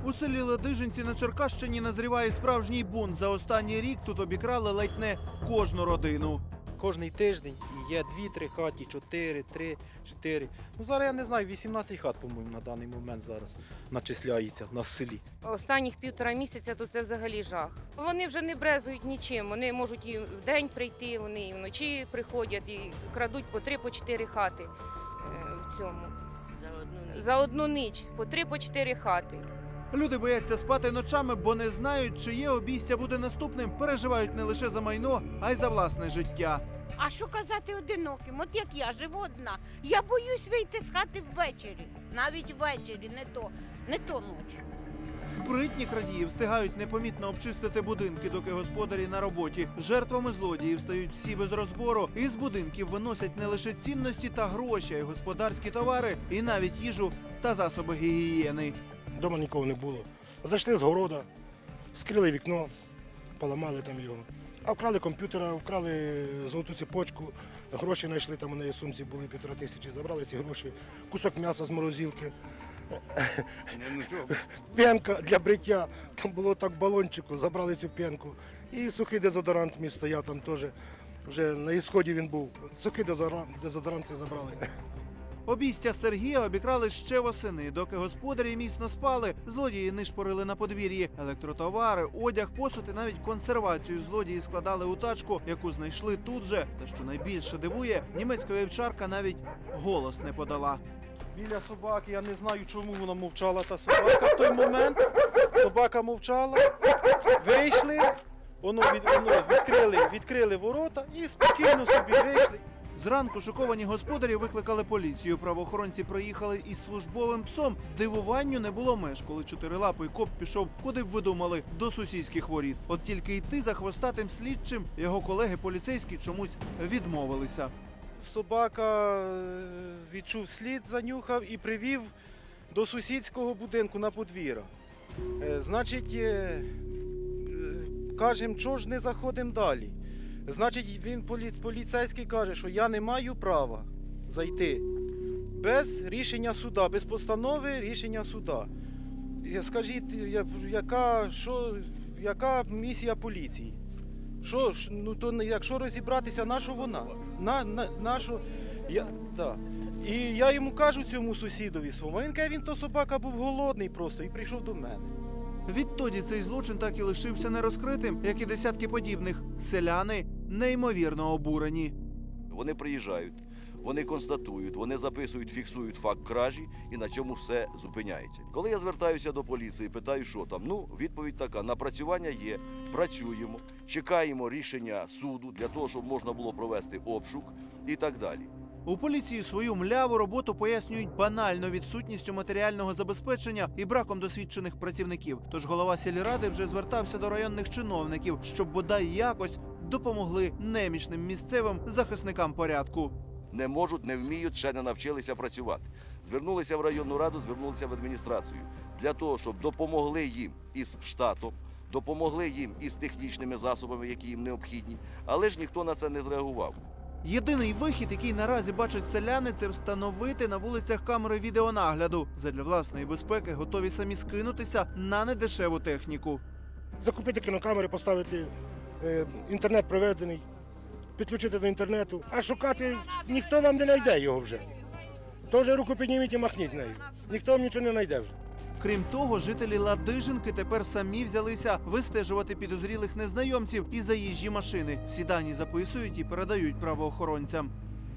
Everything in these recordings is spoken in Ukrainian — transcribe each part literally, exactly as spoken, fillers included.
У селі Ладижинці на Черкащині назріває справжній бунт. За останній рік тут обікрали ледь не кожну родину. Кожний тиждень є дві-три хаті, чотири, три, чотири. Ну, зараз я не знаю, вісімнадцять хат, по-моєму, на даний момент зараз начисляється в нас в селі. Останніх півтора місяця то це взагалі жах. Вони вже не брезують нічим. Вони можуть і вдень прийти, вони і вночі приходять і крадуть по три, по чотири хати е, в цьому. За одну ніч. За одну ніч, по три, по чотири хати. Люди бояться спати ночами, бо не знають, чиє обійстя буде наступним. Переживають не лише за майно, а й за власне життя. А що казати одиноким? От як я живу одна. Я боюсь вийти з хати ввечері. Навіть ввечері, не то, не то ночі. Спритні крадії встигають непомітно обчистити будинки, доки господарі на роботі. Жертвами злодіїв стають всі без розбору. Із будинків виносять не лише цінності та гроші, а й господарські товари, і навіть їжу та засоби гігієни. Дома нікого не було. Зайшли з города, скрили вікно, поламали там його. А вкрали комп'ютера, вкрали золоту цепочку, гроші знайшли, там у неї в сумці були півтора тисячі, забрали ці гроші, кусок м'яса з морозилки, пенка для бриття, там було так балончику, забрали цю пенку. І сухий дезодорант мій стояв там теж, вже на ісході він був, сухий дезодорант, дезодорант це забрали. Обійстя Сергія обікрали ще восени. Доки господарі міцно спали, злодії нишпорили на подвір'ї. Електротовари, одяг, посуд і навіть консервацію злодії складали у тачку, яку знайшли тут же. Та що найбільше дивує, німецька вівчарка навіть голос не подала. Біля собаки, я не знаю, чому вона мовчала, та собака в той момент. Собака мовчала, вийшли, воно, від, воно відкрили, відкрили ворота і спокійно собі вийшли. Зранку шоковані господарі викликали поліцію. Правоохоронці приїхали із службовим псом. Здивуванню не було меж, коли чотирилапий коп пішов, куди б ви думали, до сусідських воріт. От тільки йти за хвостатим слідчим його колеги поліцейські чомусь відмовилися. Собака відчув слід, занюхав і привів до сусідського будинку на подвір'я. Значить, кажемо, чого ж не заходимо далі. Значить, він поліцейський каже, що я не маю права зайти без рішення суда, без постанови рішення суда. Скажіть, яка, що, яка місія поліції? Що, ну, то, якщо розібратися, на що вона? На, на, на що? Я, да. І я йому кажу, цьому сусідові своєму, він каже, він то собака був голодний просто і прийшов до мене. Відтоді цей злочин так і лишився нерозкритим, як і десятки подібних. Селяни неймовірно обурені. Вони приїжджають, вони констатують, вони записують, фіксують факт кражі і на цьому все зупиняється. Коли я звертаюся до поліції, питаю, що там, ну, відповідь така, напрацювання є, працюємо, чекаємо рішення суду для того, щоб можна було провести обшук і так далі. У поліції свою мляву роботу пояснюють банально відсутністю матеріального забезпечення і браком досвідчених працівників. Тож голова сільради вже звертався до районних чиновників, щоб бодай якось допомогли немічним місцевим захисникам порядку. Не можуть, не вміють, ще не навчилися працювати. Звернулися в районну раду, звернулися в адміністрацію для того, щоб допомогли їм із штатом, допомогли їм із технічними засобами, які їм необхідні, але ж ніхто на це не зреагував. Єдиний вихід, який наразі бачать селяни, це встановити на вулицях камери відеонагляду. Задля власної безпеки готові самі скинутися на недешеву техніку. Закупити кінокамери, поставити, е, інтернет проведений, підключити до інтернету. А шукати ніхто вам не знайде його вже. То вже руку підніміть і махніть нею. Ніхто вам нічого не знайде вже. Крім того, жителі Ладижинки тепер самі взялися вистежувати підозрілих незнайомців і заїжджі машини. Всі дані записують і передають правоохоронцям.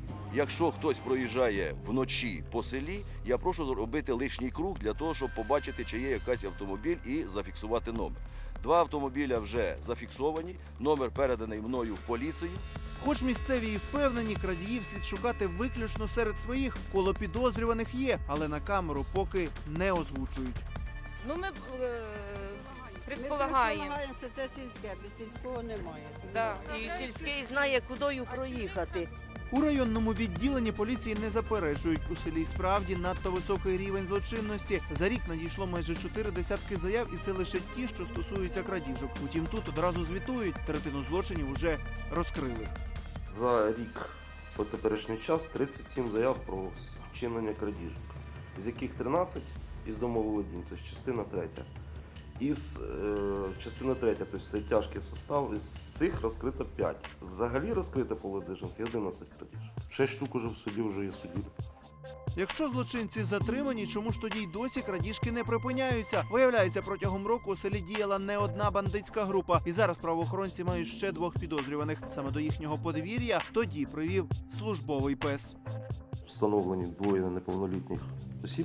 Якщо хтось проїжджає вночі по селі, я прошу зробити лишній круг для того, щоб побачити, чи є якийсь автомобіль і зафіксувати номер. Два автомобіля вже зафіксовані, номер переданий мною в поліцію. Хоч місцеві і впевнені, крадіїв слід шукати виключно серед своїх, коло підозрюваних є, але на камеру поки не озвучують. Ну, ми е, предполагаємо. Ми предполагаємо, що це сільське, без сільського немає. Да. І сільський знає, кудою проїхати. У районному відділенні поліції не заперечують. У селі справді надто високий рівень злочинності. За рік надійшло майже чотири десятки заяв, і це лише ті, що стосуються крадіжок. Утім, тут одразу звітують, третину злочинів уже розкрили. За рік по теперішній час тридцять сім заяв про вчинення крадіжок, з яких тринадцять із домоволодінь, тобто частина третя. Із е, частина третя, тобто це тяжкий состав, із цих розкрито п'ять. Взагалі розкрито по Ладижинці одинадцять крадіжок. шість штук уже в суді вже є судді. Якщо злочинці затримані, чому ж тоді й досі крадіжки не припиняються? Виявляється, протягом року у селі діяла не одна бандитська група. І зараз правоохоронці мають ще двох підозрюваних. Саме до їхнього подвір'я тоді привів службовий пес. Встановлені двоє неповнолітніх осіб,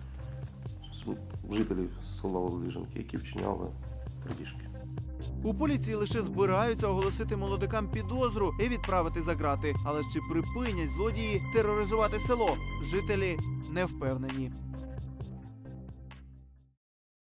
жителів села Ладижинки, які вчиняли крадіжки. У поліції лише збираються оголосити молодикам підозру і відправити за ґрати. Але чи припинять злодії тероризувати село? Жителі не впевнені.